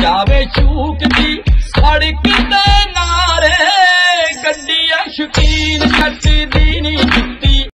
ਜਾਵੇ ਸ਼ੂਕਦੀ ਸੜਕ ਤੇ ਨਾਰੇ ਗੱਡੀਆਂ ਸ਼ਕੀਨ ਕੱਟਦੀ